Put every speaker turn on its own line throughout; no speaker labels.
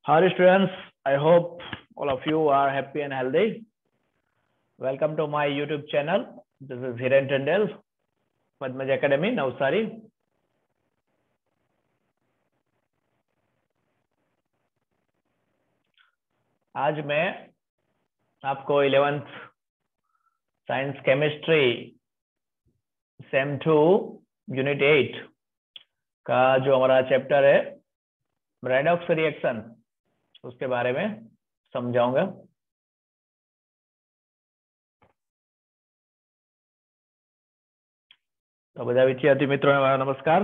Hi students, I hope all of you are happy and healthy. Welcome to my YouTube channel. This is Hiren Tandel, Padmaj Academy, Navsari. आज मैं आपको 11th science chemistry same 2 unit 8 का जो हमारा chapter है redox reaction उसके बारे में समझाऊंगा। तो બધા વિદ્યાર્થી મિત્રોને મારા નમસ્કાર।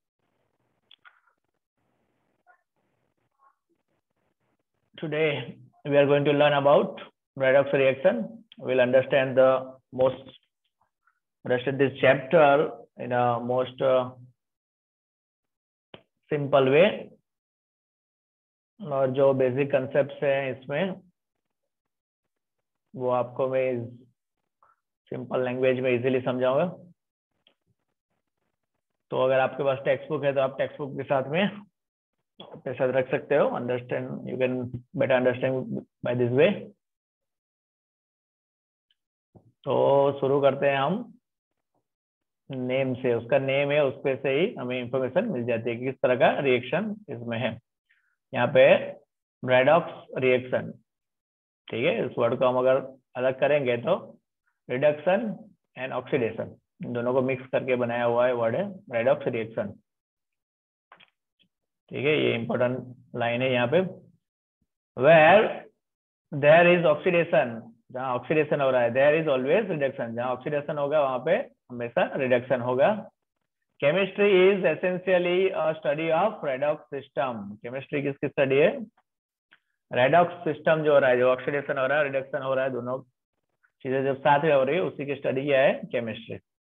Today we are going to learn about redox reaction. We'll understand the rest of this chapter in a most simple way. और जो बेसिक कंसेप्ट्स हैं इसमें वो आपको मैं सिंपल लैंग्वेज में इजीली समझाऊंगा। तो अगर आपके पास टेक्स्ट बुक है तो आप टेक्स्ट बुक के साथ में अपने साथ रख सकते हो। Understand you can better understand by this way. तो शुरू करते हैं हम नेम से। उसका नेम है, उस पे से ही हमें इंफॉर्मेशन मिल जाती है कि किस तरह का रिएक्शन इसमें है। यहाँ पे रेडॉक्स रिएक्शन, ठीक है। इस वर्ड को हम अगर अलग करेंगे तो रिडक्शन एंड ऑक्सीडेशन दोनों को मिक्स करके बनाया हुआ है वर्ड है रेडॉक्स रिएक्शन, ठीक है। ये इंपॉर्टेंट लाइन है यहाँ पे। वेयर देयर इज ऑक्सीडेशन, जहाँ ऑक्सीडेशन हो रहा है, देयर इज ऑलवेज रिडक्शन, जहाँ ऑक्सीडेशन होगा वहां पे हमेशा रिडक्शन होगा। Chemistry is essentially a study of redox system. Chemistry किसकी स्टडी है? रेडॉक्स सिस्टम जो हो रहा है, जो ऑक्सीडेशन हो रहा है, रिडक्शन हो रहा है, दोनों चीजें जब साथ में हो रही है उसी की स्टडी क्या है? केमिस्ट्री।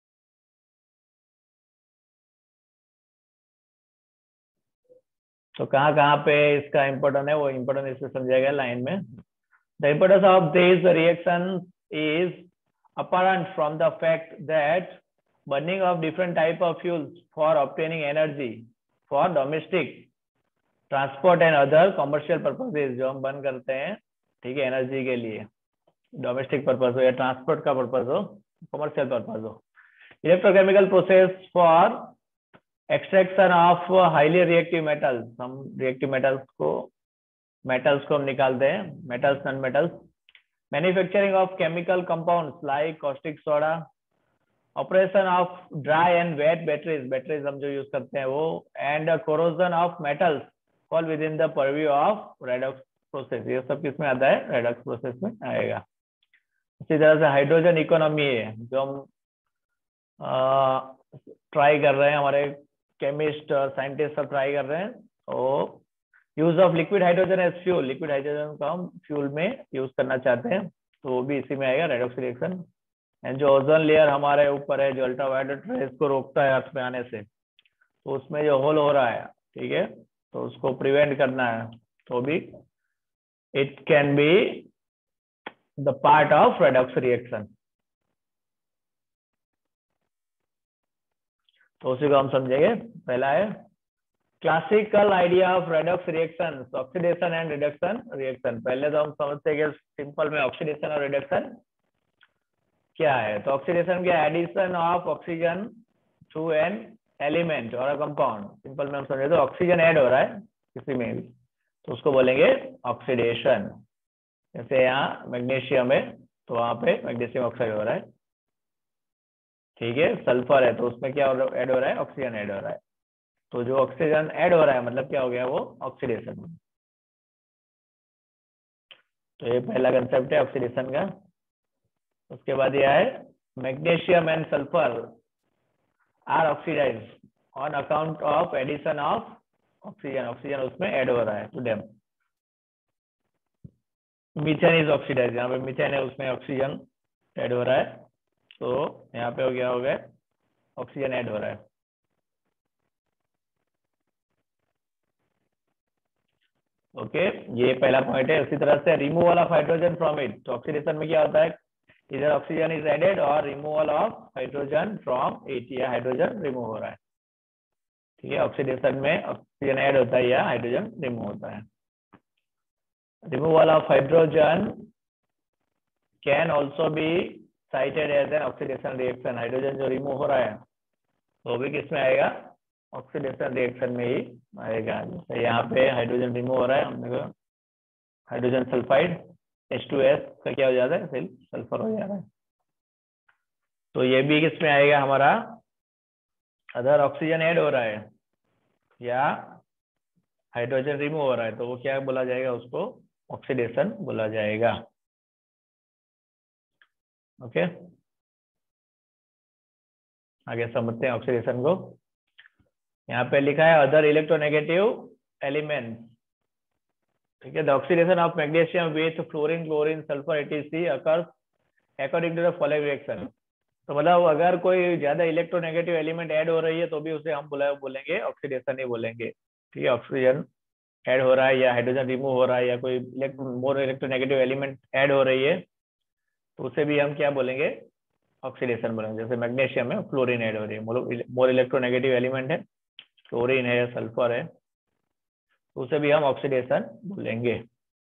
तो कहाँ कहाँ पे इसका इम्पोर्टेंट है वो इम्पोर्टेंट इससे समझाएगा लाइन में। The importance of this reaction is apparent from the fact that burning of different type of fuels for obtaining energy for domestic transport and other commercial purposes, जो हम बर्न करते हैं, ठीक है, एनर्जी के लिए, डोमेस्टिक पर्पज हो या ट्रांसपोर्ट का पर्पज हो, कमर्शियल पर्पज हो। Electrochemical process for extraction of highly reactive metals, हम रिएक्टिव मेटल्स को हम निकालते हैं, metals non metals. Manufacturing of chemical compounds like caustic soda, operation of dry and wet batteries हम जो यूज करते हैं वो, and corrosion of metals fall within the purview of redox process. ये सब किसमें आता है? रेडॉक्स प्रोसेस में आएगा। इसी तरह से हाइड्रोजन इकोनॉमी है जो हम ट्राई कर रहे हैं, हमारे केमिस्ट और साइंटिस्ट सब ट्राई कर रहे हैं। तो use of liquid hydrogen as fuel, liquid hydrogen को हम फ्यूल में यूज करना चाहते हैं, तो वो भी इसी में आएगा रेडॉक्स रिएक्शन। एंड जो ओजोन लेयर हमारे ऊपर है, जो अल्ट्रावायलेट रेज को रोकता है अर्थ में आने से, तो उसमें जो होल हो रहा है, ठीक है, तो उसको प्रिवेंट करना है, तो भी it can be the part of redox reaction. तो उसी को हम समझेंगे। पहला है classical idea of redox reaction, oxidation and reduction reaction. पहले तो हम समझते हैं कि सिंपल में ऑक्सीडेशन और रिडक्शन क्या है। तो ऑक्सीडेशन क्या? Addition of oxygen to an element और कंपाउंड। सिंपल में हम समझे तो ऑक्सीजन ऐड हो रहा है किसी में भी, तो उसको बोलेंगे ऑक्सीडेशन। जैसे यहाँ मैग्नीशियम है तो वहां पे मैग्नीशियम ऑक्साइड हो रहा है, ठीक है। सल्फर है तो उसमें क्या ऐड हो रहा है? ऑक्सीजन ऐड हो रहा है। तो जो ऑक्सीजन ऐड हो रहा है मतलब क्या हो गया? वो ऑक्सीडेशन। तो ये पहला कंसेप्ट है ऑक्सीडेशन का। उसके बाद यह है magnesium and sulphur are oxidise on account of addition of oxygen, oxygen उसमें ऐड हो रहा है to them. Methane is oxidise, यहाँ पे मीथेन है उसमें ऑक्सीजन ऐड हो रहा है, तो यहाँ पे हो गया ऑक्सीजन ऐड हो रहा है। ओके, ये पहला पॉइंट है। उसी तरह से removal of hydrogen from it, तो ऑक्सीडेशन में क्या होता है? इधर ऑक्सीजन इज एडेड और removal of hydrogen from it, या हाइड्रोजन रिमूव हो रहा है, ठीक है। ऑक्सीडेशन में ऑक्सीजन ऐड होता है या हाइड्रोजन रिमूव होता है। Removal of hydrogen can also be cited as an oxidation reaction. Hydrogen जो रिमूव हो रहा है वो भी किस में आएगा, ऑक्सीडेशन रिएक्शन में ही आएगा। जैसे यहाँ पे हाइड्रोजन रिमूव हो रहा है, हमने कहा हाइड्रोजन सल्फाइड H2S का क्या हो जाता है, फिर सल्फर हो जा रहा है। तो ये भी किस में आएगा हमारा, अगर ऑक्सीजन ऐड हो रहा है या हाइड्रोजन रिमूव हो रहा है तो वो क्या बोला जाएगा, उसको ऑक्सीडेशन बोला जाएगा। ओके, आगे समझते हैं ऑक्सीडेशन को। यहाँ पे लिखा है अदर इलेक्ट्रोनेगेटिव एलिमेंट। ठीक है, the oxidation of magnesium with fluorine, chlorine, sulphur etc occurs according to the following reaction. तो मतलब अगर कोई ज्यादा इलेक्ट्रोनेगेटिव एलिमेंट ऐड हो रही है तो भी उसे हम बोलेंगे ऑक्सीडेशन ही बोलेंगे। ठीक है, ऑक्सीजन ऐड हो रहा है या हाइड्रोजन रिमूव हो रहा है या कोई मोर इलेक्ट्रोनेगेटिव एलिमेंट ऐड हो रही है तो उसे भी हम क्या बोलेंगे, ऑक्सीडेशन बोलेंगे। जैसे मैग्नीशियम में फ्लोरीन ऐड हो रही है, मोर इलेक्ट्रोनेगेटिव एलिमेंट है, क्लोरीन है, सल्फर है, तो उसे भी हम ऑक्सीडेशन बोलेंगे।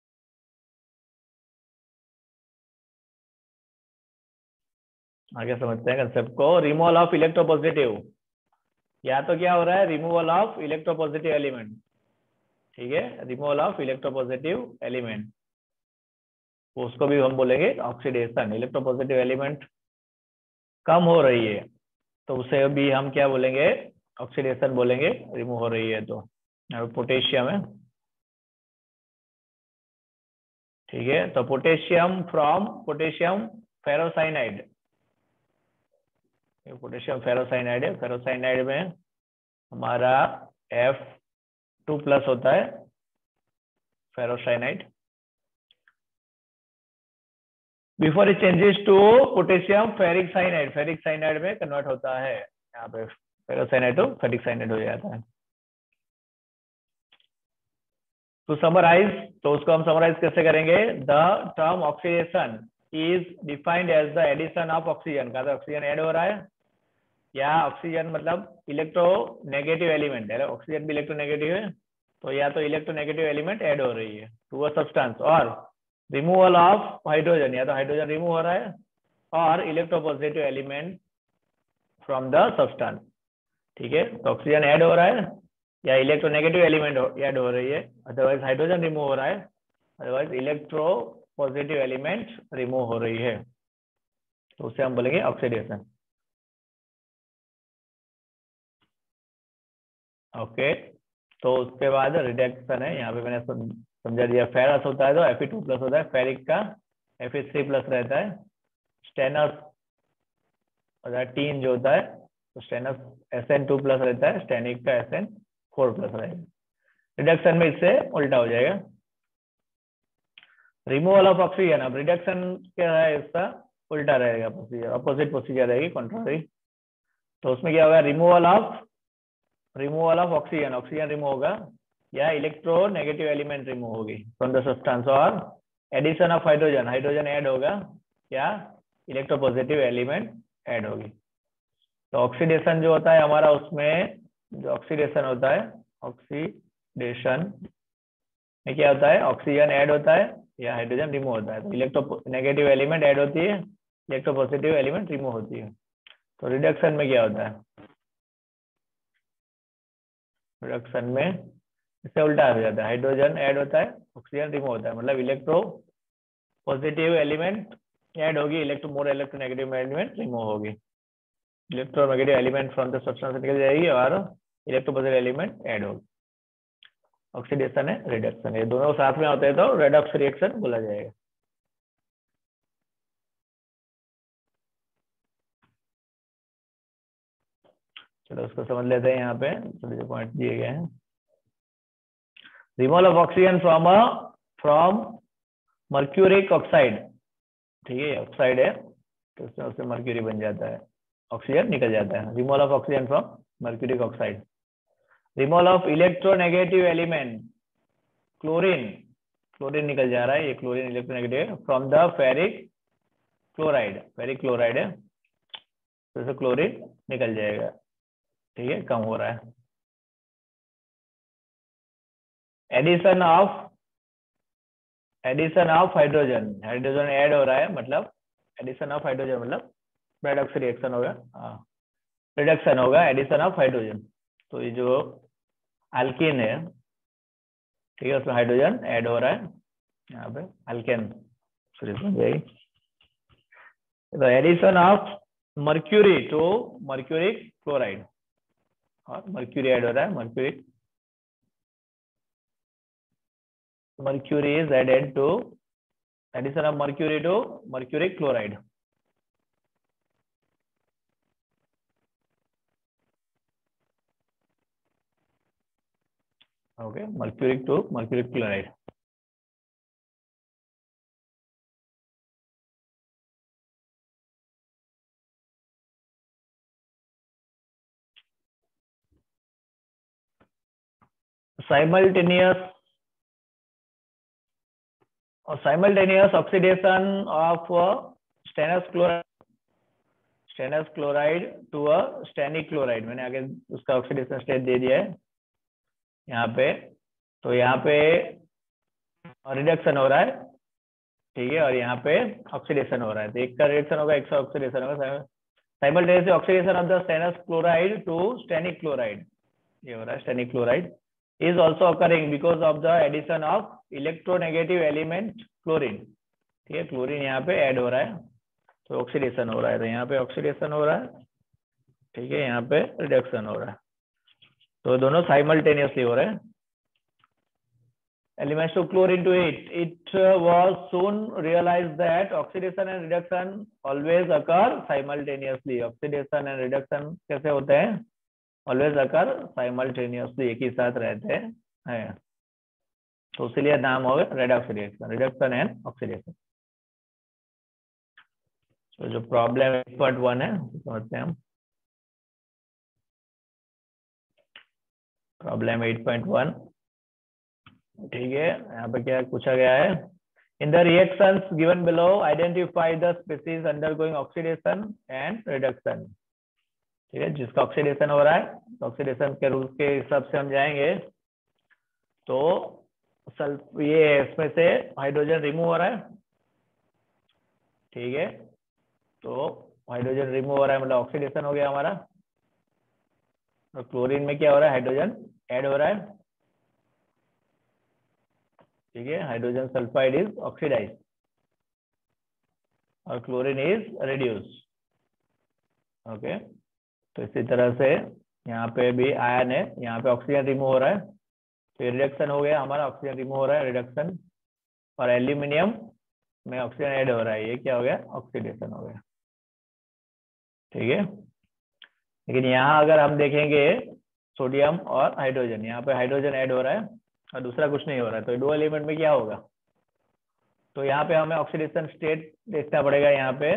आगे समझते हैं कंसेप्ट को। रिमूवल ऑफ इलेक्ट्रोपॉजिटिव, या तो क्या हो रहा है, रिमूवल ऑफ इलेक्ट्रोपॉजिटिव एलिमेंट। ठीक है, रिमूवल ऑफ इलेक्ट्रोपॉजिटिव एलिमेंट, उसको भी हम बोलेंगे ऑक्सीडेशन। इलेक्ट्रोपॉजिटिव एलिमेंट कम हो रही है तो उसे भी हम क्या बोलेंगे, ऑक्सीडेशन बोलेंगे, रिमूव हो रही है तो। पोटेशियम है, ठीक है, तो potassium from potassium ferrocyanide, potassium ferrocyanide है, फेरोसाइनाइड में हमारा F2+ होता है, ferrocyanide. Before it changes to potassium ferric cyanide, ferric cyanide में कन्वर्ट होता है। यहाँ पे फेरोसाइनाइड तो फेरिक साइनाइड हो जाता है। टू समराइज, तो उसको हम समराइज कैसे करेंगे, the term oxidation is defined as the addition of oxygen. का ऑक्सीजन ऐड हो रहा है या ऑक्सीजन मतलब इलेक्ट्रोनेगेटिव एलिमेंट है, ऑक्सीजन भी इलेक्ट्रोनेगेटिव है, तो या तो इलेक्ट्रोनेगेटिव एलिमेंट ऐड हो रही है टू अ सब्सटेंस, और रिमूवल ऑफ हाइड्रोजन, या तो हाइड्रोजन रिमूव हो रहा है, और electropositive element from the substance. ठीक है, तो ऑक्सीजन ऐड हो रहा है या इलेक्ट्रोनेगेटिव एलिमेंट ऐड हो रही है, अदरवाइज हाइड्रोजन रिमूव हो रहा है, अदरवाइज इलेक्ट्रोपॉजिटिव एलिमेंट रिमूव हो रही है, तो उसे हम बोलेंगे ऑक्सीडेशन। ओके, तो उसके बाद रिडक्शन है, यहाँ पे मैंने समझा दिया। फेरस होता है तो Fe2+ होता है, फेरिक का Fe3+ रहता है, स्टेनस टीन जो होता है तो स्टेनस Sn2+ रहता है, स्टेनिक का Sn4+ रहेगा। रिडक्शन में इससे उल्टा हो जाएगा। रिमूवल ऑफ ऑक्सीजन, अब रिडक्शन क्या है, इसका उल्टा रहेगा प्रोसीजर, अपोजिट प्रोसीजर रहेगी, कॉन्ट्ररी। तो उसमें क्या होगा, removal of oxygen, oxygen remove होगा या इलेक्ट्रोनेगेटिव एलिमेंट रिमूव होगी फ्रॉम द सब्सटेंस, और addition of hydrogen, hydrogen add होगा या इलेक्ट्रोपॉजिटिव एलिमेंट ऐड होगी। तो ऑक्सीडेशन जो होता है हमारा, उसमें जो ऑक्सीडेशन होता है, ऑक्सीडेशन में क्या होता है, ऑक्सीजन ऐड होता है या हाइड्रोजन रिमूव होता है। तो इलेक्ट्रोनेगेटिव एलिमेंट ऐड होती है, इलेक्ट्रोपॉजिटिव एलिमेंट रिमूव होती है। तो रिडक्शन में क्या होता है, रिडक्शन में इससे उल्टा हो जाता है, हाइड्रोजन ऐड होता है, ऑक्सीजन रिमूव होता है, मतलब इलेक्ट्रो पॉजिटिव एलिमेंट ऐड होगी, मोर इलेक्ट्रोनेगेटिव एलिमेंट रिमूव होगी, electronegative element from the substance निकल जाएगी और इलेक्ट्रोपॉजिटिव एलिमेंट ऐड होगी। ऑक्सीडेशन है, रिडक्शन, ये दोनों साथ में होते हैं तो रेडॉक्स रिएक्शन बोला जाएगा। चलो उसको समझ लेते हैं, यहाँ पे थोड़े से पॉइंट दिए गए हैं। Removal of oxygen from mercuric oxide, ठीक है, ऑक्साइड है तो उसमें उससे मर्क्यूरी बन जाता है, ऑक्सीजन निकल जाता है। Removal of oxygen from mercuric oxide. Removal of electronegative element, chlorine, chlorine निकल जा रहा है, ये chlorine electronegative from the ferric chloride, ferric chloride है तो क्लोरीन निकल जाएगा, ठीक है, कम हो रहा है। Addition of addition of hydrogen, hydrogen add हो रहा है, मतलब एडिशन ऑफ हाइड्रोजन मतलब रेडॉक्स रिएक्शन होगा, रिडक्शन होगा, एडिशन ऑफ हाइड्रोजन। तो ये जो अल्कीन है, ठीक है, उसमें हाइड्रोजन ऐड हो रहा है यहाँ पे, अल्केन सॉल्यूशन जाएगी। तो addition of mercury to mercuric chloride, और मर्क्यूरी ऐड हो रहा है, mercury is added to, addition of mercury to mercuric chloride. Okay, mercuric to mercuric chloride. simultaneous oxidation of stannous chloride to a stannic chloride, मैंने आगे उसका oxidation state दे दिया है यहाँ पे। तो यहाँ पे रिडक्शन हो रहा है, ठीक है, और यहाँ पे ऑक्सीडेशन हो रहा है। तो एक का रिडक्शन होगा, एक का ऑक्सीडेशन होगा। Simultaneous oxidation of the stannous chloride to stannic chloride, ये हो रहा है stannic chloride, is also occurring because of the addition of electronegative element chlorine, ठीक है, क्लोरीन यहाँ पे ऐड हो रहा है, तो ऑक्सीडेशन हो रहा है। तो यहाँ पे ऑक्सीडेशन हो रहा है, ठीक है, यहाँ पे रिडक्शन हो रहा है, तो दोनों साइमल्टेनियसली हो रहे हैं। Elements to chlorine to it was soon realized that oxidation and reduction always occur simultaneously. Oxidation and reduction कैसे होते हैं? Always occur simultaneously, एक ही साथ रहते हैं, तो इसलिए नाम हो गया redox reaction, reduction and oxidation. तो जो प्रॉब्लम 8.1 है समझते हैं हम। प्रॉब्लम 8.1, ठीक है, यहाँ पे क्या पूछा गया है? In the reactions given below identify the species undergoing oxidation and reduction, ठीक है, जिसका ऑक्सीडेशन हो रहा है, तो ऑक्सीडेशन के रूल के हिसाब से हम जाएंगे। तो ये इसमें से हाइड्रोजन रिमूव हो रहा है, ठीक है, तो हाइड्रोजन रिमूव हो रहा है मतलब ऑक्सीडेशन हो गया हमारा। और क्लोरीन में क्या हो रहा है? हाइड्रोजन ऐड हो रहा है, ठीक है, हाइड्रोजन सल्फाइड इज ऑक्सीडाइज और क्लोरीन इज रिड्यूस। ओके, तो इसी तरह से यहाँ पे भी आयन है, यहाँ पे ऑक्सीजन रिमूव हो रहा है, तो ये रिडक्शन हो गया हमारा, ऑक्सीजन रिमूव हो रहा है, रिडक्शन। और एल्यूमिनियम में ऑक्सीजन ऐड हो रहा है, ये क्या हो गया? ऑक्सीडेशन हो गया, ठीक है। लेकिन यहाँ अगर हम देखेंगे सोडियम और हाइड्रोजन, यहाँ पे हाइड्रोजन ऐड हो रहा है और दूसरा कुछ नहीं हो रहा है, तो दो एलिमेंट में क्या होगा? तो यहाँ पे हमें ऑक्सीडेशन स्टेट देखना पड़ेगा यहाँ पे,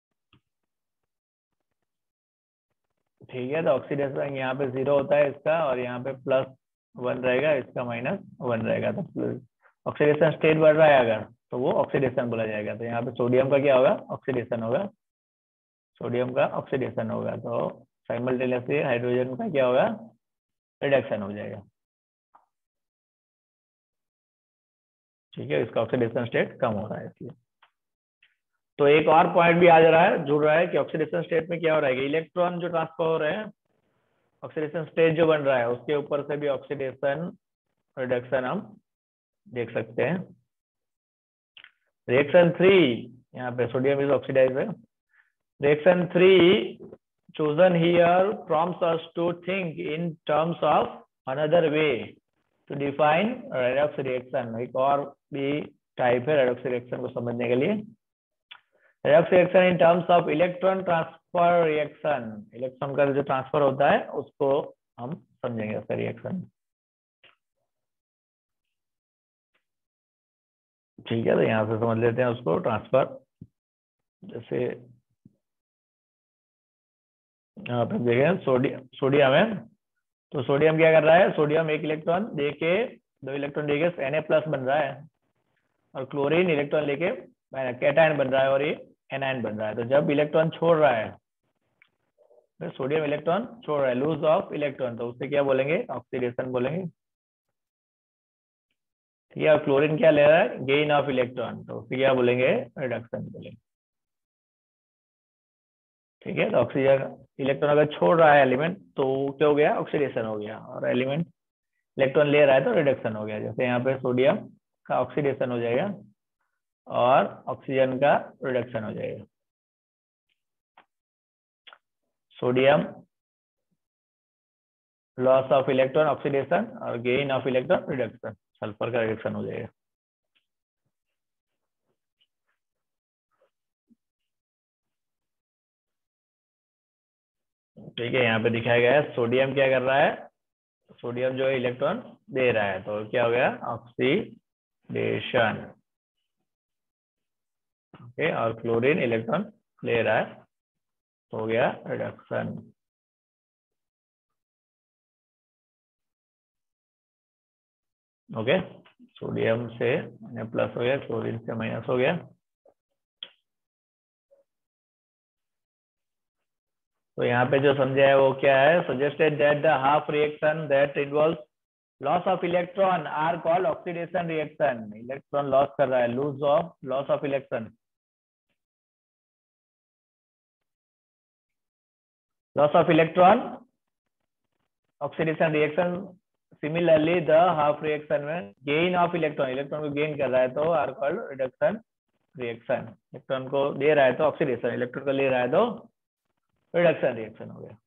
ठीक है। तो ऑक्सीडेशन यहाँ पे 0 होता है इसका, और यहाँ पे +1 रहेगा, इसका -1 रहेगा। तो ऑक्सीडेशन स्टेट बढ़ रहा है अगर, तो वो ऑक्सीडेशन बोला जाएगा। तो यहाँ पे सोडियम का क्या होगा? ऑक्सीडेशन होगा, सोडियम का ऑक्सीडेशन होगा। तो साइमल्टेनियसली हाइड्रोजन का क्या होगा? रिडक्शन हो जाएगा, ठीक है, इसका ऑक्सीडेशन स्टेट कम हो रहा है इसलिए। तो एक और पॉइंट भी आ जा रहा है, जुड़ रहा है कि ऑक्सीडेशन स्टेट में क्या हो रहा है कि इलेक्ट्रॉन जो ट्रांसफर हो रहे हैं, ऑक्सीडेशन स्टेट जो बन रहा है उसके ऊपर से भी ऑक्सीडेशन रिडक्शन हम देख सकते हैं। रिएक्शन 3, यहाँ पे सोडियम इज ऑक्सीडाइज है। Reaction 3 chosen here prompts us to think in terms of another way to define redox reaction। एक और भी टाइप है redox reaction को समझने के लिए। redox reaction in terms of electron transfer reaction, electron का जो ट्रांसफर होता है उसको हम समझेंगे उसका रिएक्शन, ठीक है। तो यहाँ से समझ लेते हैं उसको ट्रांसफर। जैसे यहाँ पे देखें सोडियम है, तो सोडियम क्या कर रहा है? सोडियम एक इलेक्ट्रॉन देके, 2 इलेक्ट्रॉन देके Na+ बन रहा है, और क्लोरीन इलेक्ट्रॉन लेके कैटायन बन रहा है, और ये एनायन बन रहा है। तो जब इलेक्ट्रॉन छोड़ रहा है, तो सोडियम इलेक्ट्रॉन छोड़ रहा है, लूज ऑफ इलेक्ट्रॉन, तो उससे क्या बोलेंगे? ऑक्सीडेशन बोलेंगे, ठीक है, और क्लोरीन क्या ले रहा है, गेन ऑफ इलेक्ट्रॉन, तो उसे क्या बोलेंगे, रिडक्शन बोलेंगे। ठीक है, तो ऑक्सीजन इलेक्ट्रॉन अगर छोड़ रहा है एलिमेंट तो क्या हो गया, ऑक्सीडेशन हो गया, और एलिमेंट इलेक्ट्रॉन ले रहा है तो रिडक्शन हो गया। जैसे यहाँ पे सोडियम का ऑक्सीडेशन हो जाएगा और ऑक्सीजन का रिडक्शन हो जाएगा। Sodium loss of electron oxidation और gain of electron reduction, sulphur का रिडक्शन हो जाएगा। ठीक है, यहाँ पे दिखाया गया है सोडियम क्या कर रहा है, सोडियम जो है इलेक्ट्रॉन दे रहा है, तो क्या हो गया, ऑक्सीडेशन। ओके, और क्लोरीन इलेक्ट्रॉन ले रहा है तो हो गया रिडक्शन। ओके, सोडियम से प्लस हो गया, क्लोरीन से माइनस हो गया। तो यहाँ पे जो समझा है वो क्या है, suggested that the half reaction that involve loss of electron are called oxidation reaction. Electron loss कर रहा है, loss of electron, loss of electron oxidation reaction. Similarly the half reaction में गेन ऑफ इलेक्ट्रॉन, इलेक्ट्रॉन को gain कर रहा है तो are called reduction reaction. Electron को दे रहा है तो ऑक्सीडेशन, इलेक्ट्रॉन को ले रहा है तो रिडक्शन रिएक्शन हो गया।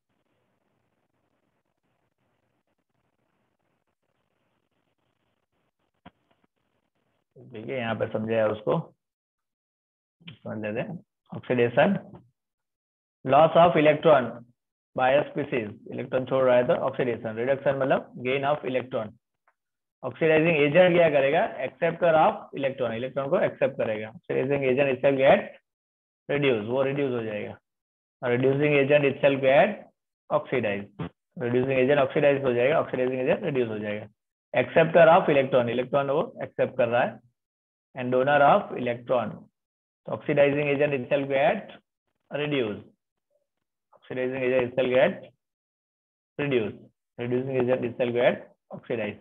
ठीक है, यहाँ पे समझा है उसको समझ लेते हैं। Oxidation, loss of electron by species, electron छोड़ रहा है तो ऑक्सीडेशन। रिडक्शन मतलब gain of electron. Oxidising agent क्या करेगा, एक्सेप्टर ऑफ इलेक्ट्रॉन, इलेक्ट्रॉन को एक्सेप्ट करेगा। Oxidising agent itself get reduce, वो रिड्यूस हो जाएगा। Reducing agent itself get oxidise, reducing agent oxidise हो जाएगा, ऑक्सीडाइजिंग एजेंट रिड्यूस हो जाएगा। एक्सेप्टर ऑफ इलेक्ट्रॉन, इलेक्ट्रॉन वो एक्सेप्ट कर रहा है, एंड डोनर ऑफ इलेक्ट्रॉन, तो oxidising agent itself get reduce, oxidising agent itself get reduce, reducing agent itself get oxidise.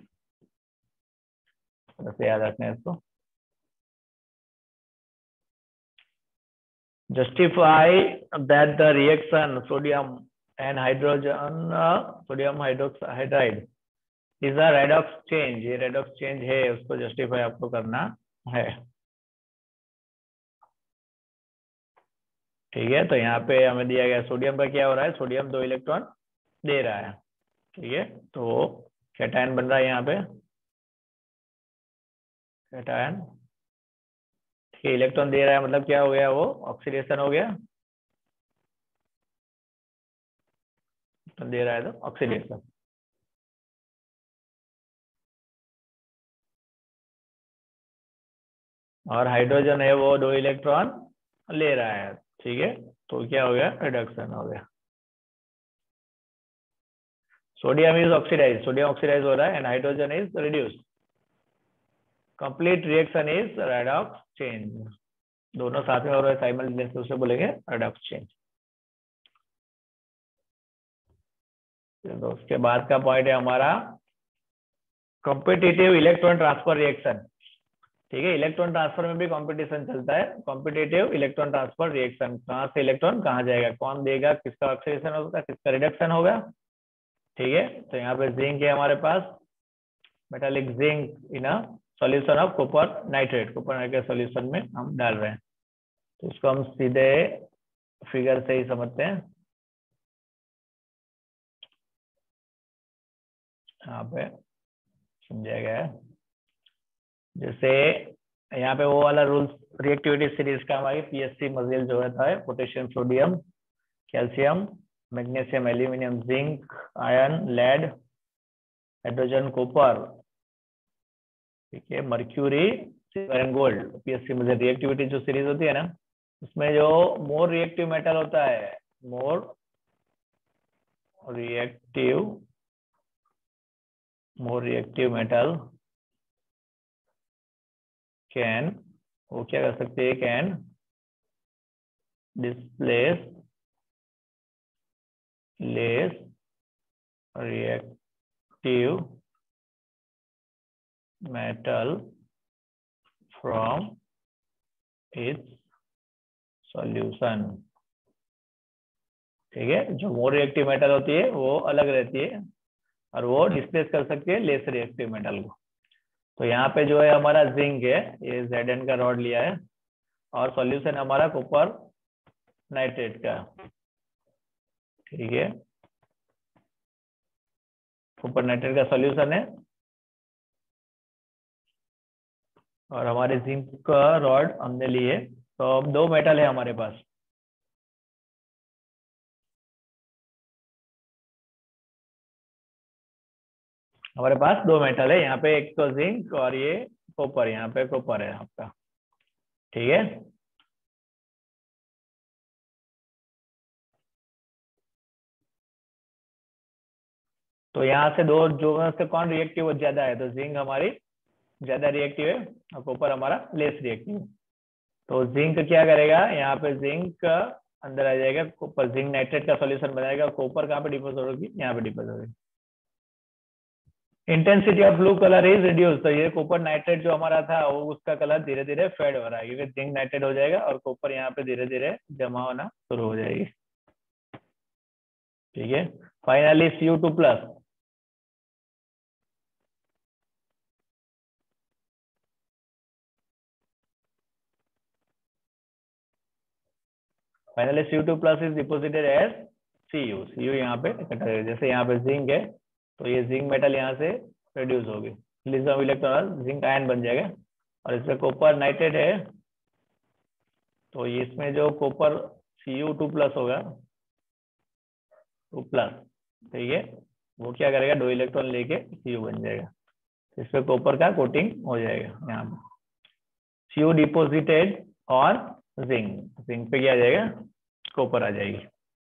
वैसे याद रखना है इसको। Justify that the reaction sodium and hydrogen sodium hydroxide is a redox change, ये redox change है, उसको justify आपको करना है। ठीक है, तो यहाँ पे हमें दिया गया सोडियम का क्या हो रहा है, सोडियम 2 इलेक्ट्रॉन दे रहा है। ठीक है, तो कैटायन बन रहा है यहाँ पे, कैटायन। ठीक है, इलेक्ट्रॉन दे रहा है मतलब क्या हो गया, वो ऑक्सीडेशन हो गया, तो दे रहा है तो ऑक्सीडेशन। और हाइड्रोजन है वो 2 इलेक्ट्रॉन ले रहा है। ठीक है, तो क्या हो गया, रिडक्शन हो गया। Sodium is oxidise, sodium oxidise हो रहा है, and hydrogen is reduced. Complete reaction is redox change, दोनों साथ में हो रहा है साइमल्टेनियसली, उसे बोलेंगे रेडॉक्स चेंज। तो उसके बाद का पॉइंट है हमारा कॉम्पिटिटिव इलेक्ट्रॉन ट्रांसफर रिएक्शन। ठीक है, इलेक्ट्रॉन ट्रांसफर में भी कंपटीशन चलता है। कॉम्पिटिटिव इलेक्ट्रॉन ट्रांसफर रिएक्शन, कहाँ से इलेक्ट्रॉन कहाँ जाएगा, कौन देगा, किसका ऑक्सीडेशन होगा, किसका रिडक्शन होगा। ठीक है, तो यहाँ पे जिंक है हमारे पास, metallic zinc in a solution of copper nitrate, copper nitrate solution में हम डाल रहे हैं। तो इसको हम सीधे फिगर से ही समझते हैं। यहाँ पे समझाया गया है, जैसे यहाँ पे वो वाला रूल्स रिएक्टिविटी सीरीज का हमारी पीएससी मजील जो है, potassium sodium calcium magnesium aluminium zinc iron lead hydrogen copper, ठीक है, mercury silver and gold. PSC मजील रिएक्टिविटी जो सीरीज होती है ना, उसमें जो मोर रिएक्टिव मेटल होता है, मोर रिएक्टिव मेटल कैन, वो क्या कर सकते हैं, can displace less reactive metal from its solution. ठीक है, जो मोर रिएक्टिव मेटल होती है वो अलग रहती है और वो डिस्प्लेस कर सकती है लेस रिएक्टिव मेटल को। तो यहाँ पे जो है हमारा जिंक है, ये Zn का रॉड लिया है और सॉल्यूशन हमारा कॉपर नाइट्रेट का। ठीक है, कॉपर नाइट्रेट का सॉल्यूशन है और हमारे जिंक का रॉड हमने लिए। तो अब दो मेटल है हमारे पास। हमारे पास दो मेटल है यहाँ पे, एक तो जिंक और ये कॉपर, यहाँ पे कॉपर है आपका। ठीक है, तो यहाँ से दो जो है उससे कौन रिएक्टिव ज्यादा है, तो जिंक हमारी ज्यादा रिएक्टिव है और कॉपर हमारा लेस रिएक्टिव है। तो जिंक क्या करेगा, यहाँ पे जिंक अंदर आ जाएगा, कॉपर जिंक नाइट्रेट का सॉल्यूशन बनाएगा, कॉपर कहाँ पे डिपोजिट होगी, यहाँ पे डिपोजिट होगी। Intensity of blue colour is reduce, तो ये कॉपर नाइट्रेट जो हमारा था वो उसका कलर धीरे धीरे फेड हो रहा है क्योंकि जिंक नाइट्रेट हो जाएगा और कॉपर यहाँ पे धीरे धीरे जमा होना शुरू हो जाएगी। ठीक है, finally Cu2 plus, finally Cu2 plus is deposited as Cu यहाँ पे इकट्ठा है। जैसे यहाँ पे जिंक है तो ये जिंक मेटल यहाँ से रिड्यूस होगी, release of electron zinc ion बन जाएगा। और इसमें कॉपर नाइट्रेट है तो ये इसमें जो कॉपर Cu2 प्लस होगा, 2 प्लस, ठीक है, वो क्या करेगा, 2 इलेक्ट्रॉन लेके Cu बन जाएगा, इस पे कॉपर का कोटिंग हो जाएगा। यहाँ पे Cu डिपोजिटेड और जिंक, जिंक पे क्या आ जाएगा, कॉपर आ जाएगी।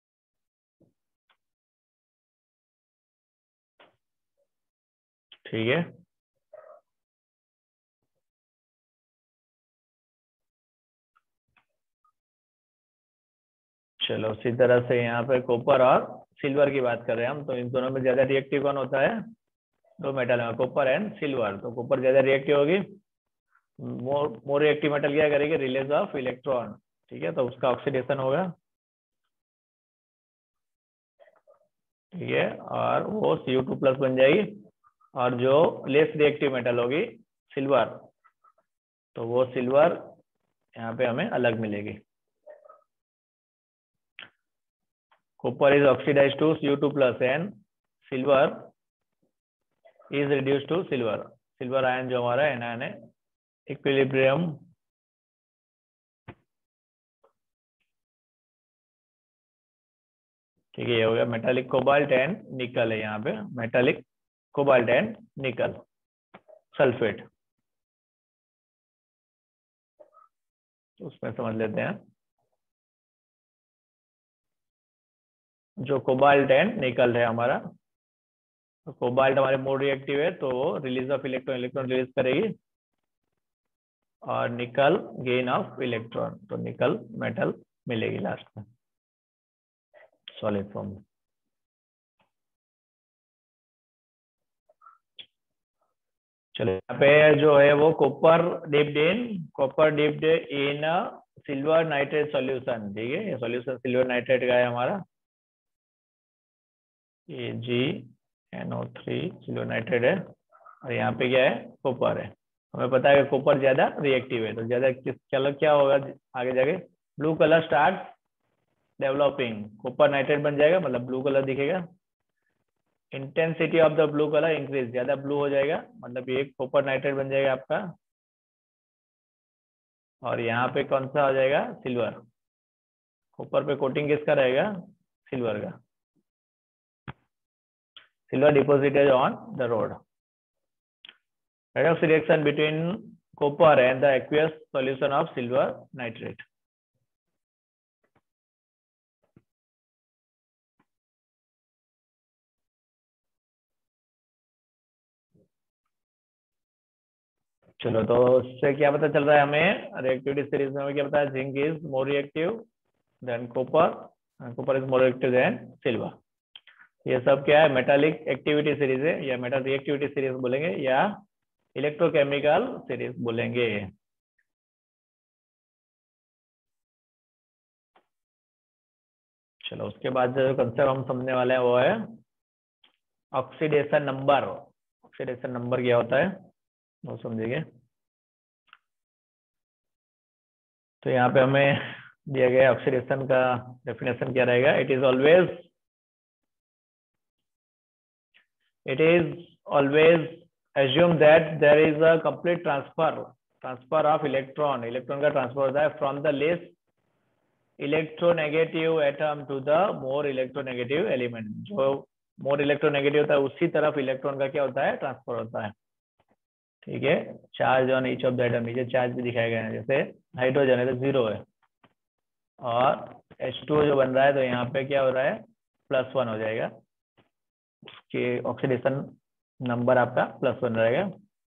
ठीक है, चलो उसी तरह से यहाँ पे कॉपर और सिल्वर की बात कर रहे हैं हम, तो इन दोनों में ज्यादा रिएक्टिव कौन होता है, दो मेटल है कॉपर एंड सिल्वर। तो कॉपर ज्यादा रिएक्टिव होगी, मोर रिएक्टिव मेटल क्या करेगी, रिलीज ऑफ इलेक्ट्रॉन। ठीक है, तो उसका ऑक्सीडेशन होगा। ठीक है, और वो Cu2 प्लस बन जाएगी। और जो लेस रिएक्टिव मेटल होगी सिल्वर, तो वो सिल्वर यहाँ पे हमें अलग मिलेगी। Copper is oxidise to Cu2 plus and silver is reduce to silver. Silver ion जो हमारा एनायन है, इक्विलिब्रियम ठीक है, ये हो गया मेटालिक कोबाल्ट एंड निकल है, यहाँ पे metallic cobalt and nickel sulphate. तो उसमें समझ लेते हैं, जो कोबाल्ट एंड निकल है हमारा, तो कोबाल्ट हमारे मोर रिएक्टिव है तो release of electron, electron release करेगी, और निकल गेन ऑफ इलेक्ट्रॉन, तो निकल मेटल मिलेगी लास्ट में सॉलिड फॉर्म में। चलो यहाँ पे जो है वो copper dipped in silver nitrate solution. ठीक है, ये सॉल्यूशन सिल्वर नाइट्रेट का है हमारा, AgNO3 सिल्वर नाइट्रेट है, और यहाँ पे क्या है, कॉपर है। हमें पता है कि कॉपर ज्यादा रिएक्टिव है, तो ज्यादा चलो क्या होगा आगे जाके, blue colour start developing, copper nitrate बन जाएगा, मतलब ब्लू कलर दिखेगा। Intensity of the blue colour increase, ज्यादा ब्लू हो जाएगा, मतलब ये कॉपर नाइट्रेट बन जाएगा आपका। और यहाँ पे कौन सा हो जाएगा, सिल्वर, कॉपर पे कोटिंग किसका रहेगा, सिल्वर का, silver deposited on the rod. redox reaction between copper and the aqueous solution of silver nitrate। चलो, तो उससे क्या पता चल रहा है हमें, रिएक्टिविटी सीरीज में हमें क्या पता है, zinc is more reactive than copper, copper is more reactive than silver. ये सब क्या है, मेटालिक एक्टिविटी सीरीज है, या मेटल रिएक्टिविटी सीरीज बोलेंगे, या इलेक्ट्रोकेमिकल सीरीज बोलेंगे। चलो उसके बाद जो कंसेप्ट हम समझने वाले हैं वो है ऑक्सीडेशन नंबर। ऑक्सीडेशन नंबर क्या होता है वो समझेंगे। तो यहाँ पे हमें दिया गया ऑक्सीडेशन का डेफिनेशन क्या रहेगा। It is always assume that there is a complete transfer of electron का ट्रांसफर होता है from the less electronegative atom to the more electronegative element। जो more electronegative होता है उसी तरफ इलेक्ट्रॉन का क्या होता है ट्रांसफर होता है। ठीक है, charge on each of the atom, नीचे चार्ज भी दिखाया गया है। जैसे हाइड्रोजन है तो 0 है और H2 जो बन रहा है तो यहाँ पे क्या हो रहा है +1 हो जाएगा, कि ऑक्सीडेशन नंबर आपका +1 रहेगा।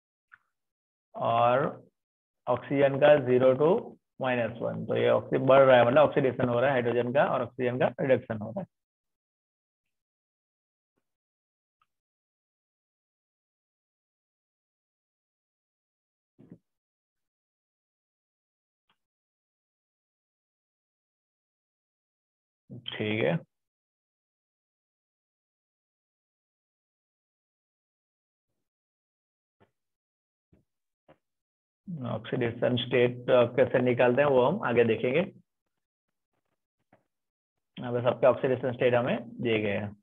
और ऑक्सीजन का 0 to -1, तो ये ऑक्सीजन बढ़ रहा है मतलब ऑक्सीडेशन हो रहा है हाइड्रोजन का और ऑक्सीजन का रिडक्शन हो रहा है। ठीक है, ऑक्सीडेशन स्टेट कैसे निकालते हैं वो हम आगे देखेंगे। अब सबके ऑक्सीडेशन स्टेट हमें दिए गए हैं।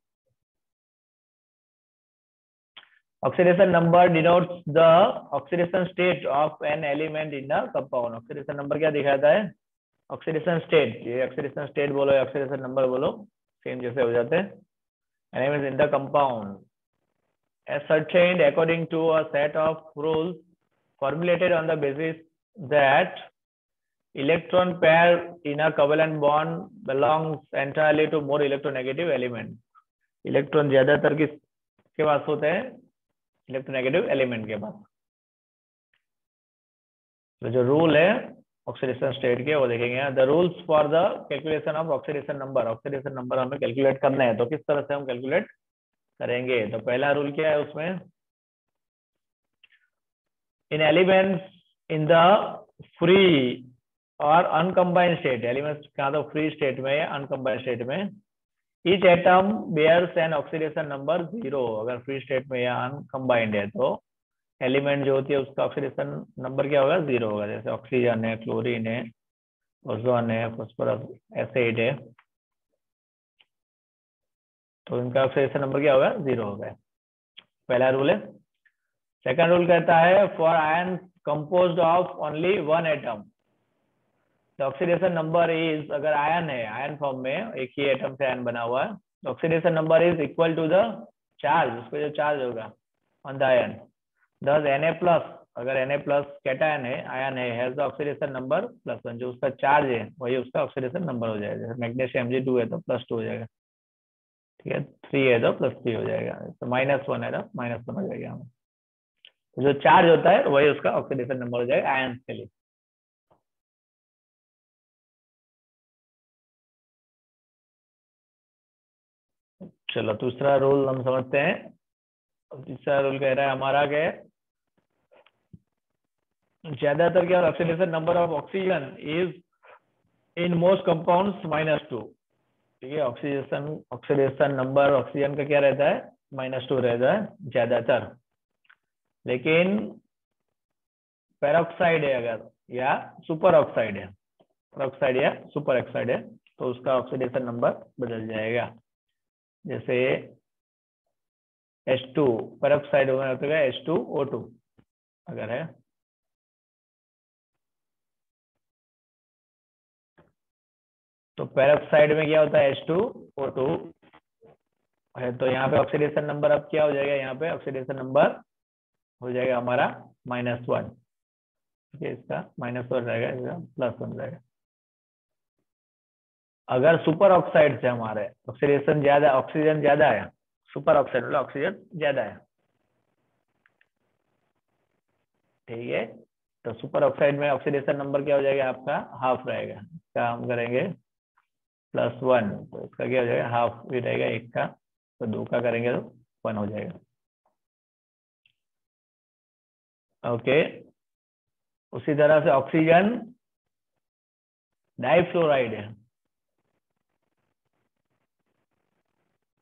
Oxidation number denotes the oxidation state of an element in the compound. Oxidation number क्या दिखाता है, ऑक्सीडेशन स्टेट। ये ऑक्सीडेशन स्टेट बोलो या ऑक्सीडेशन नंबर बोलो सेम जैसे हो जाते हैं। Elements in the compound ascertained according to a set of rules formulated on the basis that electron pair in a covalent bond belongs entirely to more electronegative element। Electron ज्यादातर किसके पास होते हैं, electronegative element के पास। तो जो rule है oxidation state के वो देखेंगे। The rules for the calculation of oxidation number. Oxidation number हमें कैलकुलेट करना है तो किस तरह से हम कैलकुलेट करेंगे। तो पहला रूल क्या है उसमें, in elements in the free और अनकम्बाइंड स्टेट, एलिमेंट्स कहा तो फ्री स्टेट में या अनकम्बाइंड स्टेट में, each atom bears an oxidation number 0। अगर फ्री स्टेट में या अनकम्बाइंड है तो एलिमेंट जो होती है उसका ऑक्सीडेशन नंबर क्या होगा, 0 होगा। जैसे ऑक्सीजन है, क्लोरीन है, ओजोन है, फास्फोरस एसिड है, तो इनका ऑक्सीडेशन नंबर क्या होगा, 0 होगा। पहला रूल है। सेकंड रूल कहता है for ion composed of only one atom the oxidation number is, अगर आयन है, आयन फॉर्म में एक ही एटम से आयन बना हुआ है, oxidation number is equal to the charge, उसका जो चार्ज होगा on the ion. Thus Na+, अगर Na+ कैटायन है, आयन है, हैज द ऑक्सीडेशन नंबर +1, जो उसका चार्ज है वही उसका ऑक्सीडेशन नंबर हो जाएगा। जैसे मैग्नीशियम Mg2 है तो +2 हो जाएगा। ठीक है, 3 है तो +3 हो जाएगा, तो -1 है तो -1 हो जाएगा। तो जो चार्ज होता है वही उसका ऑक्सीडेशन नंबर हो जाएगा आयन के लिए। चलो दूसरा रूल हम समझते हैं। तीसरा रूल कह रहा है हमारा क्या है, ज्यादातर क्या oxidation number of oxygen is in most compounds -2। ठीक है, ऑक्सीडेशन नंबर ऑक्सीजन का क्या रहता है, -2 रहता है ज्यादातर। लेकिन पेरोक्साइड है अगर या सुपर ऑक्साइड है, पेरोक्साइड या सुपर ऑक्साइड है तो उसका ऑक्सीडेशन नंबर बदल जाएगा। जैसे H2 पेरोक्साइड होगा तो H2O2 अगर है, तो पेरोक्साइड में क्या होता है, H2O2 है, तो यहाँ पे ऑक्सीडेशन नंबर अब क्या हो जाएगा, यहाँ पे ऑक्सीडेशन नंबर हो जाएगा हमारा -1। ठीक है, इसका -1 रहेगा, इसका +1 रहेगा। अगर सुपर ऑक्साइड से हमारे ऑक्सीडेशन ज्यादा, ऑक्सीजन ज्यादा है, सुपर ऑक्साइड मतलब ऑक्सीजन ज्यादा है। ठीक है, तो सुपर ऑक्साइड में ऑक्सीडेशन नंबर क्या हो जाएगा आपका, हाफ रहेगा। इसका हम करेंगे +1, तो इसका क्या हो जाएगा, हाफ भी रहेगा 1 का, तो 2 का करेंगे तो 1 हो जाएगा। ओके, उसी तरह से ऑक्सीजन डाइफ्लोराइड है,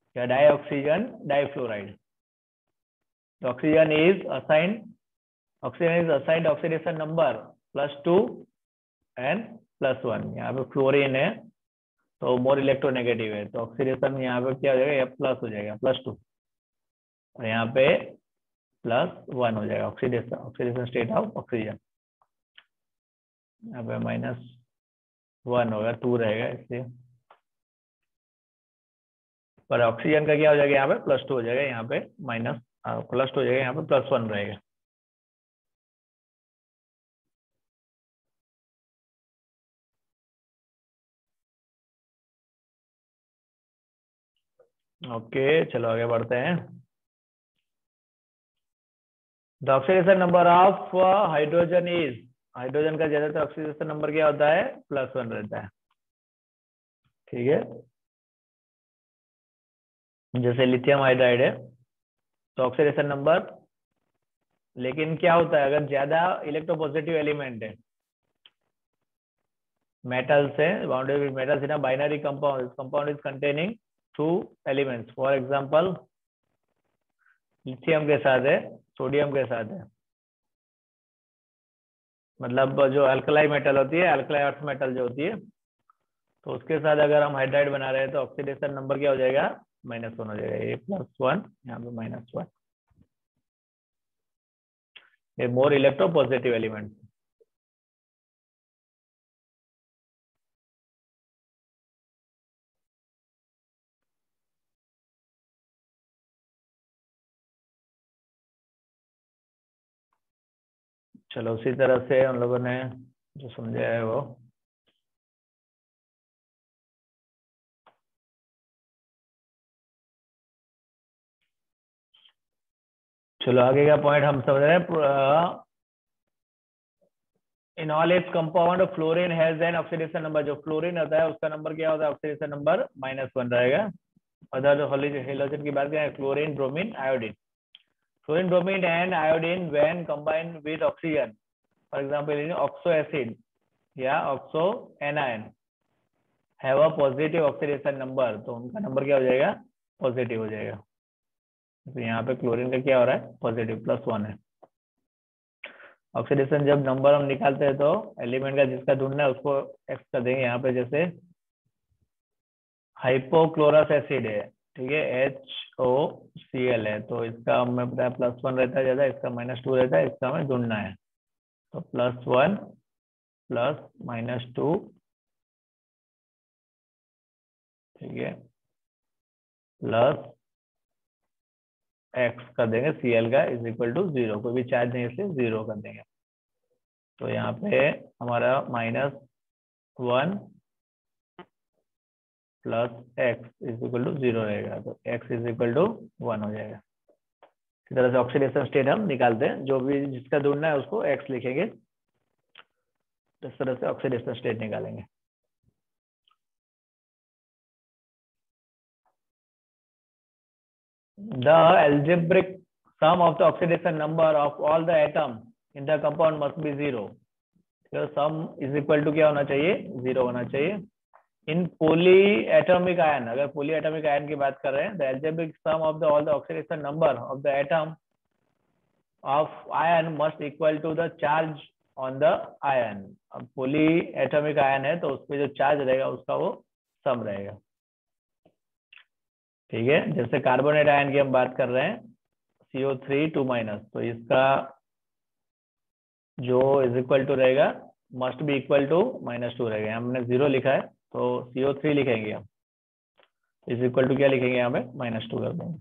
क्या डाइऑक्सीजन डाइफ्लोराइड। तो oxygen is assigned oxidation number +2 and +1। यहाँ पे फ्लोरीन है तो मोर इलेक्ट्रोनेगेटिव है, तो ऑक्सीडेशन यहाँ पे क्या हो जाएगा, प्लस हो जाएगा +2, और यहाँ पे +1 हो जाएगा ऑक्सीडेशन स्टेट ऑफ ऑक्सीजन। यहाँ पे -1 होगा, 2 रहेगा इसलिए, पर ऑक्सीजन का क्या हो जाएगा, यहाँ पे +2 हो जाएगा, यहाँ पे +2 हो जाएगा, यहाँ पे +1 रहेगा। ओके चलो आगे बढ़ते हैं। The oxidation number of hydrogen is, hydrogen का ज्यादातर ऑक्सीडेशन नंबर क्या होता है, +1 रहता है। ठीक है, जैसे लिथियम हाइड्राइड है तो ऑक्सीडेशन नंबर, लेकिन क्या होता है अगर ज्यादा इलेक्ट्रोपॉजिटिव एलिमेंट है, मेटल्स है, bounded with metals in a binary compound is containing 2 elements, for example lithium के साथ है, सोडियम के साथ है, मतलब जो अल्कलाई मेटल होती है, अल्कलाई अर्थ मेटल जो होती है, तो उसके साथ अगर हम हाइड्राइड बना रहे हैं तो ऑक्सीडेशन नंबर क्या हो जाएगा, -1 हो जाएगा, ये +1 यहाँ पे -1, ये मोर इलेक्ट्रोपॉजिटिव एलिमेंट। चलो उसी तरह से हम लोगों ने जो समझा है वो, चलो आगे का पॉइंट हम समझ रहे हैं। In all its compound fluorine has an oxidation number, जो फ्लोरीन होता है उसका नंबर क्या होता है, ऑक्सीडेशन नंबर -1 रहेगा। अदर जो हेलोजन की बात करें, chlorine, bromine, iodine, fluorine, bromine and iodine when combined with oxygen, for example in oxo acid या oxo anion have a positive oxidation number, तो उनका नंबर क्या हो जाएगा, पॉजिटिव हो जाएगा। तो यहाँ पे क्लोरीन का क्या हो रहा है, पॉजिटिव +1 है। ऑक्सीडेशन जब नंबर हम निकालते हैं तो एलिमेंट का जिसका ढूंढना है उसको एक्स कर देंगे। यहाँ पे जैसे हाइपोक्लोरस एसिड है, ठीक है, HOCl है, तो इसका हमें पता है +1 रहता है ज्यादा, इसका -2 रहता है, इसका हमें ढूंढना है, तो +1 + -2, ठीक है, प्लस x कर देंगे, Cl का =0, कोई भी चार्ज नहीं इसलिए 0 कर देंगे। तो यहाँ पे हमारा -1 + x =0 रहेगा, तो x =1 हो जाएगा। इस तरह से ऑक्सीडेशन स्टेट हम निकालते हैं, जो भी जिसका ढूंढना है उसको x लिखेंगे, तो इस तरह से ऑक्सीडेशन स्टेट निकालेंगे। The algebraic sum of the oxidation number of all the atoms in the compound must be 0. So sum is equal to क्या होना चाहिए, 0 होना चाहिए। इन polyatomic ion, अगर polyatomic ion की बात कर रहे हैं, the algebraic sum of all the oxidation number of the atom of ion must equal to the charge on the ion। अब polyatomic ion है तो उसपे जो चार्ज रहेगा उसका वो सम रहेगा, ठीक है। जैसे कार्बोनेट आयन की हम बात कर रहे हैं, CO3 2-, तो इसका जो = रहेगा मस्ट बी इक्वल टू -2 रहेगा। हमने 0 लिखा है तो CO3 लिखेंगे हम, = क्या लिखेंगे यहाँ पे, -2 कर देंगे।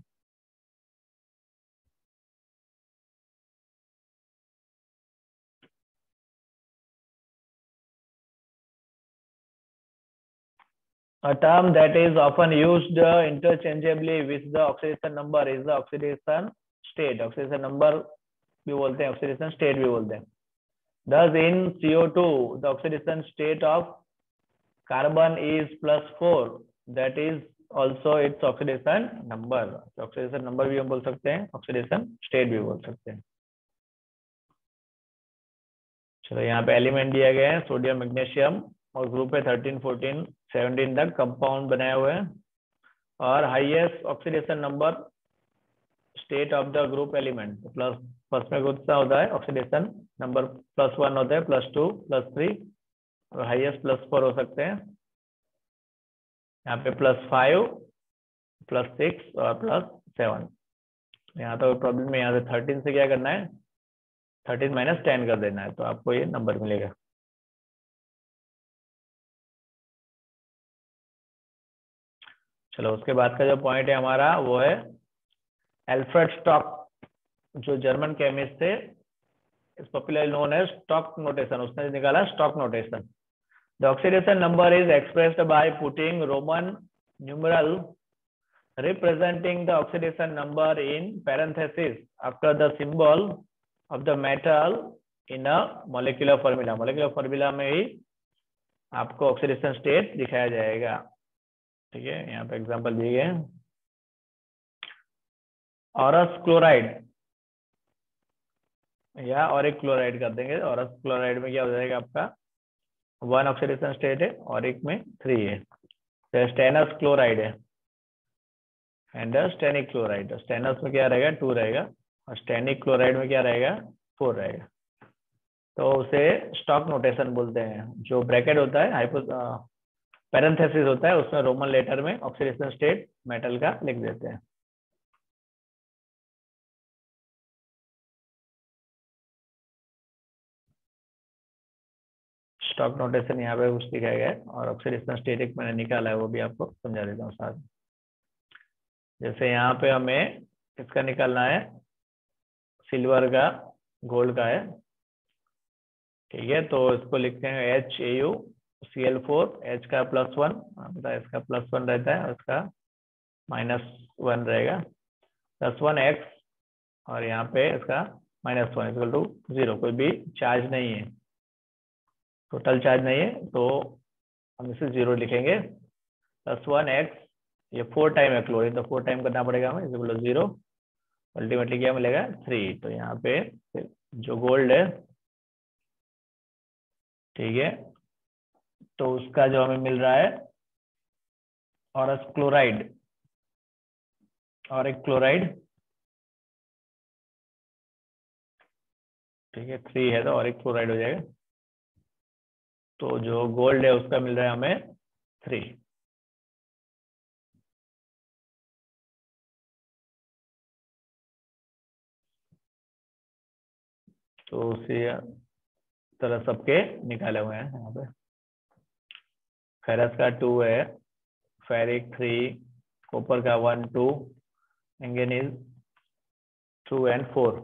A term that is often used interchangeably with the oxidation number is the oxidation state। oxidation number भी बोलते हैं, oxidation state भी बोलते हैं। Thus in CO2 the oxidation state of carbon is +4, that is also its oxidation number। oxidation number भी हम बोल सकते हैं, oxidation state भी बोल सकते हैं। चलो यहाँ पे एलिमेंट दिया गया है, सोडियम, मैग्नीशियम, और ग्रुप है 13, 14, 17 तक कंपाउंड बनाए हुए हैं। और highest oxidation number state of the group element. Plus first में कौन सा होता है ऑक्सीडेशन नंबर, +1 होता है, +2, +3 और हाईएस्ट +4 हो सकते हैं। यहाँ पे +5, +6 और +7। यहाँ तो प्रॉब्लम में यहाँ से 13 से क्या करना है, 13 - 10 कर देना है, तो आपको ये नंबर मिलेगा। चलो उसके बाद का जो पॉइंट है हमारा वो है एल्फ्रेड स्टॉक, जो जर्मन केमिस्ट थे, इस popularly known as Stock notation. उसने निकाला Stock notation. The oxidation number is expressed by putting Roman numeral representing the oxidation number in parentheses after the symbol of the metal in a molecular formula। molecular formula में ही आपको oxidation state दिखाया जाएगा। ठीक है, यहाँ पे example दिए गए हैं। औरस क्लोराइड या ऑरिक क्लोराइड कर देंगे। औरस क्लोराइड में क्या हो जाएगा आपका 1 ऑक्सीडेशन स्टेट है, ऑरिक में 3 है। तो स्टेनस क्लोराइड है एंड स्टेनिक क्लोराइड। स्टेनस में क्या रहेगा 2 रहेगा और स्टेनिक क्लोराइड में क्या रहेगा 4 रहेगा। तो उसे स्टॉक नोटेशन बोलते हैं। जो ब्रैकेट होता है पैरेंथेसिस होता है, उसमें रोमन लेटर में ऑक्सीडेशन स्टेट मेटल का लिख देते हैं। स्टॉक नोटेशन यहाँ पे कुछ दिखाया गया है और ऑक्सीडेशन स्टेट एक मैंने निकाला है, वो भी आपको समझा देता हूँ साथ। जैसे यहाँ पे हमें इसका निकालना है, सिल्वर का गोल्ड का है। ठीक है, तो इसको लिखते हैं HAuCl4, H का +1, इसका +1 रहता है और इसका -1 रहेगा, +1x और यहाँ पे इसका -1 = 0। कोई भी चार्ज नहीं है, टोटल चार्ज नहीं है, तो हम इसे 0 लिखेंगे। +1x, ये 4 टाइम है क्लोरीन, तो 4 टाइम करना पड़ेगा हमें, इज 0। अल्टीमेटली क्या मिलेगा 3। तो यहाँ पे जो गोल्ड है, ठीक है, तो उसका जो हमें मिल रहा है औरस क्लोराइड और एक क्लोराइड, ठीक है 3 है तो और एक क्लोराइड हो जाएगा। तो जो गोल्ड है उसका मिल रहा है हमें 3। तो उसी तरह सबके निकाले हुए हैं यहाँ पे। फेरस का 2 है, फेरिक 3, कॉपर का 1, 2, मैंगनीज 2 and 4।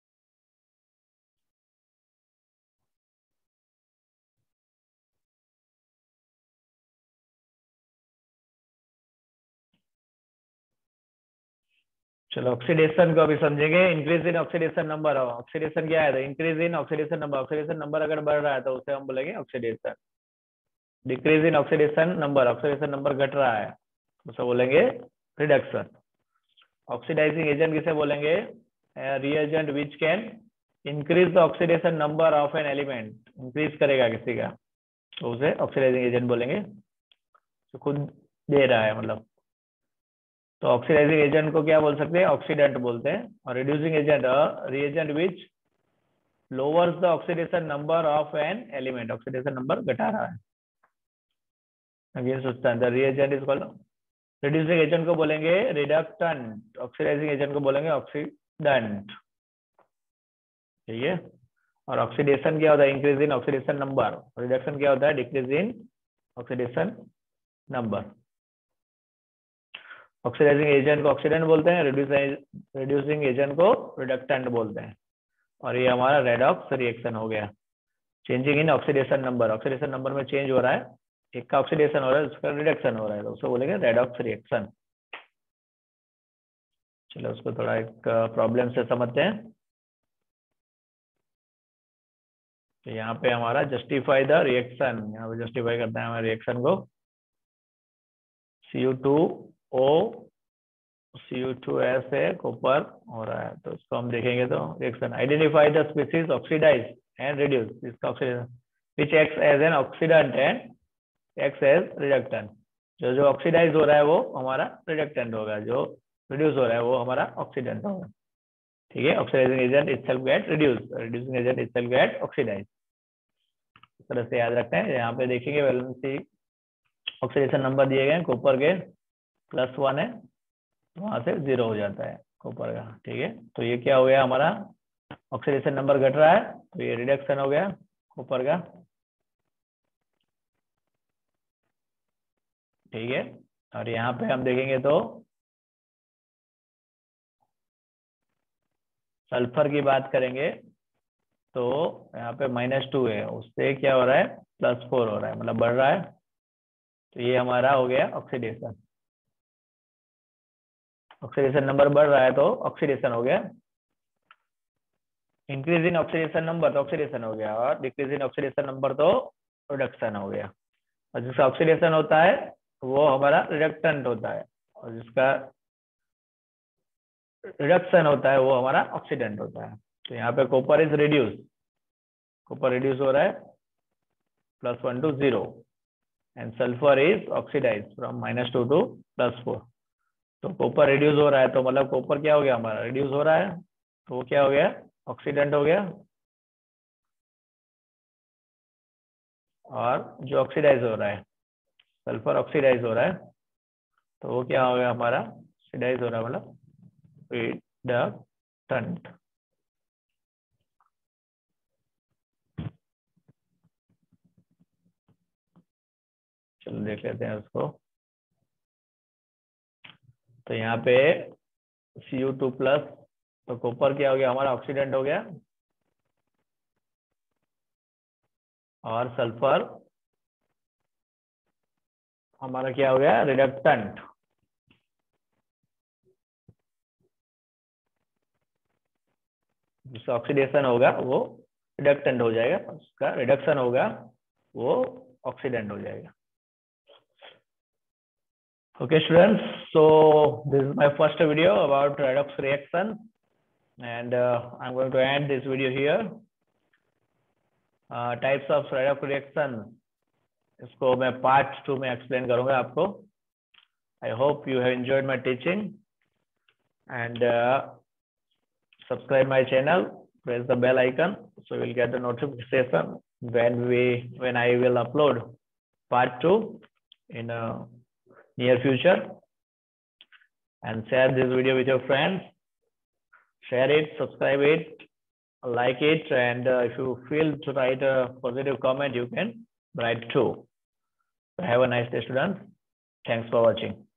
चलो ऑक्सीडेशन को अभी समझेंगे। Increase in oxidation number. Oxidation क्या है, increase in oxidation number. Oxidation number अगर बढ़ रहा है तो उसे हम बोलेंगे oxidation. Decrease in oxidation number, oxidation number घट रहा है उसे बोलेंगे रिडक्शन। ऑक्सीडाइजिंग एजेंट किसे बोलेंगे, reagent which can increase the oxidation number of an element. Increase करेगा किसी का तो उसे ऑक्सीडाइजिंग एजेंट बोलेंगे, तो खुद दे रहा है मतलब। तो ऑक्सीडाइजिंग एजेंट को क्या बोल सकते हैं, ऑक्सीडेंट बोलते हैं। और reducing agent, reagent which lowers the oxidation number of an element. Oxidation number घटा रहा है, again substance. The reagent is called. Reducing agent को बोलेंगे रिडक्टेंट, ऑक्सीडाइजिंग एजेंट को बोलेंगे ऑक्सीडेंट। ठीक है, और ऑक्सीडेशन क्या होता है, increase in oxidation number. Reduction क्या होता है, decrease in oxidation number. Oxidising agent को ऑक्सीडेंट बोलते हैं, रिड्यूसिंग एजेंट को रिडक्टेंट बोलते हैं। और ये हमारा रेडॉक्स रिएक्शन हो गया। Changing in oxidation number, oxidation number में चेंज हो रहा है, एक का ऑक्सीडेशन हो रहा है उसका रिडक्शन हो रहा है, तो उसको बोलेंगे रेडॉक्स रिएक्शन। चलो उसको थोड़ा एक प्रॉब्लम से समझते हैं। तो यहाँ पे हमारा जस्टिफाई द रिएक्शन, यहाँ पे जस्टिफाई करते हैं हमारे रिएक्शन को। Cu2O Cu2S है, कॉपर हो रहा है, तो इसको हम देखेंगे। तो reaction, identify the species oxidise and reduce इसका oxidation, which acts as an oxidant and acts as reductant. जो जो ऑक्सीडाइज हो रहा है वो हमारा रिडक्टेंट होगा, जो रिड्यूस हो रहा है वो हमारा ऑक्सीडेंट होगा। ठीक है, oxidising agent itself get reduce, reducing agent itself get oxidise. इस तरह से याद रखते हैं। यहाँ पे देखेंगे वैलेंसी ऑक्सीडेशन नंबर दिए गए हैं, कॉपर के +1 है, वहां से 0 हो जाता है कॉपर का। ठीक है, तो ये क्या हो गया हमारा, ऑक्सीडेशन नंबर घट रहा है तो ये रिडक्शन हो गया कॉपर का। ठीक है, और यहाँ पे हम देखेंगे तो सल्फर की बात करेंगे तो यहाँ पे -2 है, उससे क्या हो रहा है, +4 हो रहा है, मतलब बढ़ रहा है। तो ये हमारा हो गया ऑक्सीडेशन, ऑक्सीडेशन नंबर बढ़ रहा है तो ऑक्सीडेशन हो गया। इंक्रीज इन ऑक्सीडेशन नंबर तो ऑक्सीडेशन हो गया, और डिक्रीज इन ऑक्सीडेशन नंबर तो रिडक्शन हो गया। और जिसका ऑक्सीडेशन होता है वो हमारा रिडक्टेंट होता है, और जिसका रिडक्शन होता है वो हमारा ऑक्सीडेंट होता है। तो यहाँ पे copper is reduce, copper reduce हो रहा है +1 to 0, and sulphur is oxidise from -2 to +4। तो कॉपर रिड्यूस हो रहा है तो मतलब कॉपर क्या हो गया हमारा, रिड्यूस हो रहा है, तो वो क्या हो गया, ऑक्सीडेंट हो गया। और जो ऑक्सीडाइज हो रहा है, सल्फर ऑक्सीडाइज हो रहा है, तो वो क्या हो गया हमारा, ऑक्सीडाइज हो रहा है मतलब रिडक्टेंट। चलो देख लेते हैं उसको। तो यहाँ पे Cu2+, तो कॉपर क्या हो गया हमारा, ऑक्सीडेंट हो गया, और सल्फर हमारा क्या हो गया, रिडक्टेंट। जिसका ऑक्सीडेशन होगा वो रिडक्टेंट हो जाएगा, उसका रिडक्शन होगा वो ऑक्सीडेंट हो जाएगा। Okay students, so this is my first video about redox reaction, and I'm going to end this video here. Types of redox reaction, इसको मैं part 2 में explain करूंगा आपको। I hope you have enjoyed my teaching, and subscribe my channel, press the bell icon so you will get the notification when I will upload part 2 in near future. And share this video with your friends, share it, subscribe it, like it, and if you feel to write a positive comment, you can write too. Have a nice day students. Thanks for watching.